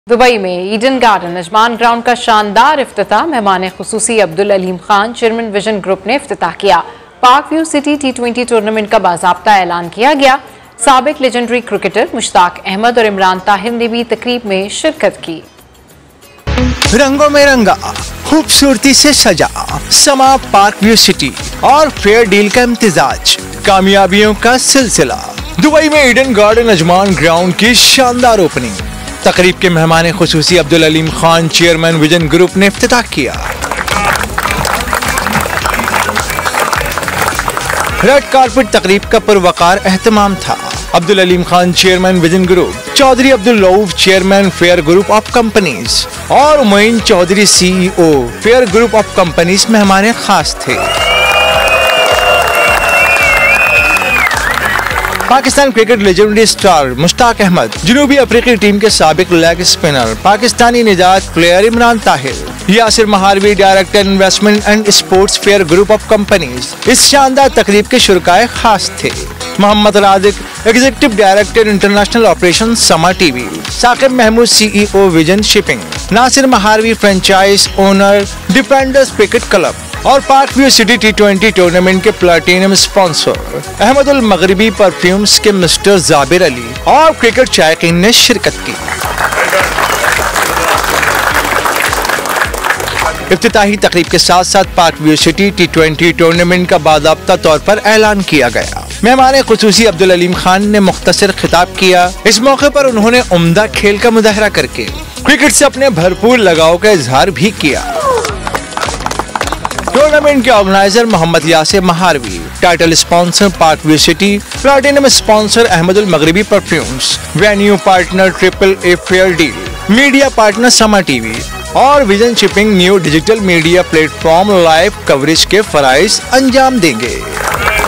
Dubai में Eden garden Ajman ground का शानदार इफ्तिताह मेहमान खुसूसी Abdul Aleem Khan chairman Vision Group ने इफ्तिताह किया। पाक व्यू सिटी T20 टूर्नामेंट का बाज़ाब्ता ऐलान किया गया। साबिक लेजेंडरी क्रिकेटर मुश्ताक अहमद और इमरान ताहिर ने भी तकरीब में शिरकत की। रंगों में रंगा, खूबसूरती से सजा, समा पार्क व्यू सिटी और फेयर डील का इम्तिजाज, कामयाबियों का सिलसिला। दुबई में ईडन गार्डन अजमान ग्राउंड की शानदार ओपनिंग। तकरीब के मेहमान खुसूसी Abdul Aleem Khan chairman Vision Group ने इफ्तिताह किया। रेड कारपेट तकरीब का पुरवकार एहतमाम था। Abdul Aleem Khan chairman Vision Group, Chaudhry Abdul Rauf chairman Fair Group of Companies और Moin Chaudhry CEO Fair Group of Companies मेहमान खास थे। Pakistan cricket legendary star Mushtaq Ahmed, जनूबी अफ्रीकी टीम के साबिक लेग स्पिनर, पाकिस्तानी निजात player Imran Tahir, Yasir Maharvi director investment and sports Fair Group of Companies इस शानदार तकरीब के शुरकाए खास थे। Mohammad Raziq, executive director international operation समा TV, Saqib Mahmood CEO Vision Shipping, Nasir Maharvi franchise owner Defenders Cricket Club और Park View City T20 tournament के platinum sponsor Ahmed Al Maghribi perfumes के मिस्टर जाबिर अली और क्रिकेट शायकीन ने शिरकत की। इफ्तिताही तकरीब के साथ साथ park View City T20 tournament का बाज़ाब्ता तौर पर ऐलान किया गया। मेहमान खुसूसी अब्दुल अलीम खान ने मुख्तसर खिताब किया। इस मौके पर उन्होंने उम्दा खेल का मुजाहरा करके क्रिकेट से अपने भरपूर लगाव का इजहार भी किया। टूर्नामेंट के organiser Mohammad Yasir Maharvi, title sponsor Park View City, platinum sponsor Ahmed Al Maghribi perfumes, venue partner AAA Fair Deal, media partner Samaa TV और Vision Shipping new digital media platform live coverage के फराइज अंजाम देंगे।